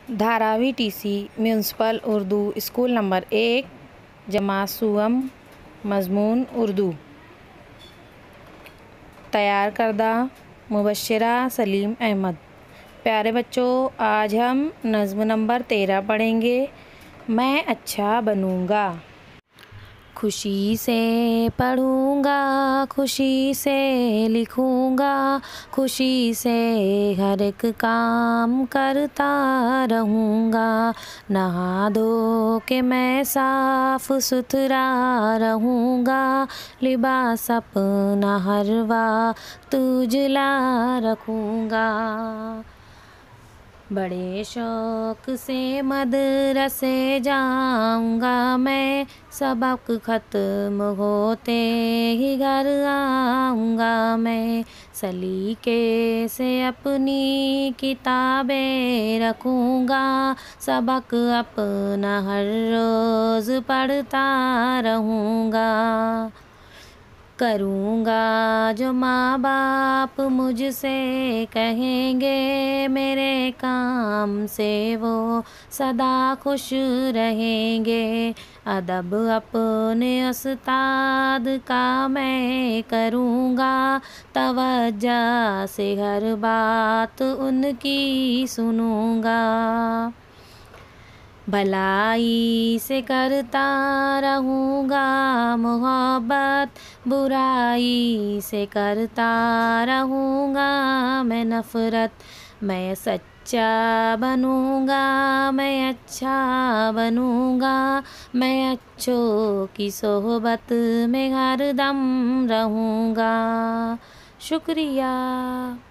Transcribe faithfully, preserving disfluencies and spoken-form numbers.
Dharavi TC municipal Urdu school number एक, जमात सुअम, मज़मून उर्दू। तैयार करदा मुबश्शिरा सलीम अहमद। प्यारे बच्चों, आज हम नज़्म नंबर तेरह पढ़ेंगे। मैं अच्छा बनूँगा। खुशी से पढ़ूँगा, खुशी से लिखूँगा, खुशी से हर एक काम करता रहूँगा। नहा धो के मैं साफ़ सुथरा रहूँगा, लिबास अपना हर वक्त उजला रखूँगा। बड़े शौक़ से मदरसे जाऊँगा मैं, सबक ख़त्म होते ही घर आऊँगा मैं। सलीके से अपनी किताबें रखूँगा, सबक अपना हर रोज़ पढ़ता रहूँगा। करूँगा जो माँ बाप मुझसे कहेंगे, मेरे काम से वो सदा खुश रहेंगे। अदब अपने उस्ताद का मैं करूँगा, तवज्जो से हर बात उनकी सुनूँगा। भलाई से करता रहूँगा मोहब्बत, बुराई से करता रहूँगा मैं नफ़रत। मैं सच्चा बनूँगा, मैं अच्छा बनूँगा, मैं अच्छों की सोहबत में हरदम रहूँगा। शुक्रिया।